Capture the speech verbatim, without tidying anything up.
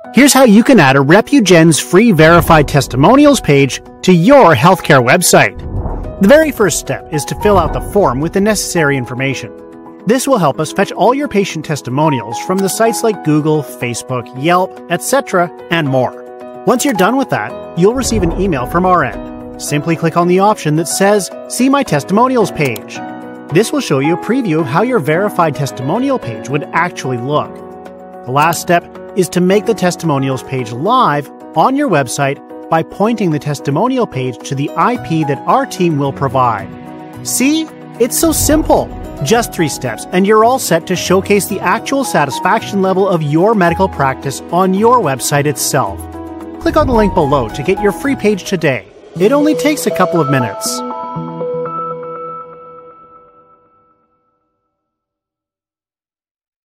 Here's how you can add a Repugen's free verified testimonials page to your healthcare website. The very first step is to fill out the form with the necessary information. This will help us fetch all your patient testimonials from the sites like Google, Facebook, Yelp, et cetera, and more. Once you're done with that, you'll receive an email from our end. Simply click on the option that says, See My Testimonials page. This will show you a preview of how your verified testimonial page would actually look. The last step is to make the testimonials page live on your website by pointing the testimonial page to the I P that our team will provide. See? It's so simple. Just three steps, and you're all set to showcase the actual satisfaction level of your medical practice on your website itself. Click on the link below to get your free page today. It only takes a couple of minutes.